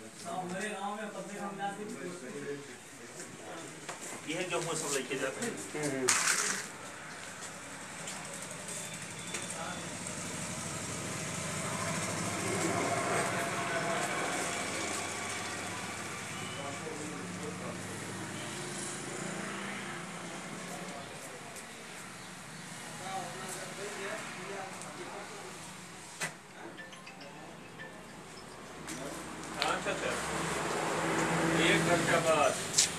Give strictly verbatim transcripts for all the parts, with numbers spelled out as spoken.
यह गेहूँ सब लेके जाते हैं। अच्छा अच्छा, एक घंटा बाद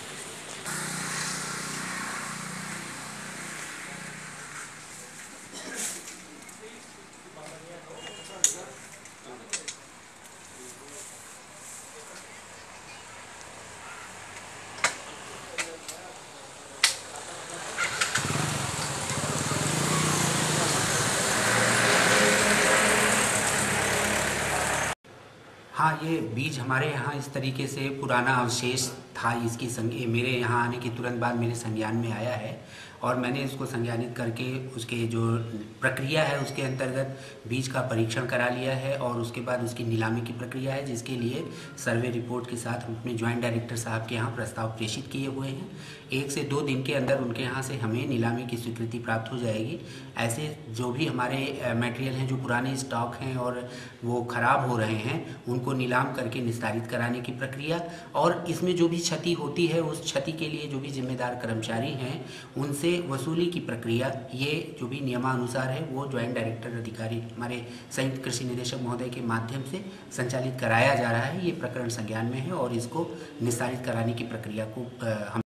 हाँ, ये बीज हमारे यहाँ इस तरीके से पुराना अवशेष था। इसकी संग मेरे यहाँ आने के तुरंत बाद मेरे संज्ञान में आया है और मैंने इसको संज्ञानित करके उसके जो प्रक्रिया है उसके अंतर्गत बीज का परीक्षण करा लिया है और उसके बाद उसकी नीलामी की प्रक्रिया है, जिसके लिए सर्वे रिपोर्ट के साथ हम अपने ज्वाइंट डायरेक्टर साहब के यहाँ प्रस्ताव प्रेषित किए हुए हैं। एक से दो दिन के अंदर उनके यहाँ से हमें नीलामी की स्वीकृति प्राप्त हो जाएगी। ऐसे जो भी हमारे मटेरियल हैं जो पुराने स्टॉक हैं और वो ख़राब हो रहे हैं, उनको नीलाम करके निस्तारित कराने की प्रक्रिया, और इसमें जो भी क्षति होती है उस क्षति के लिए जो भी जिम्मेदार कर्मचारी हैं उनसे वसूली की प्रक्रिया, ये जो भी नियमानुसार है वो ज्वाइंट डायरेक्टर अधिकारी हमारे संयुक्त कृषि निदेशक महोदय के माध्यम से संचालित कराया जा रहा है। ये प्रकरण संज्ञान में है और इसको निस्तारित कराने की प्रक्रिया को हम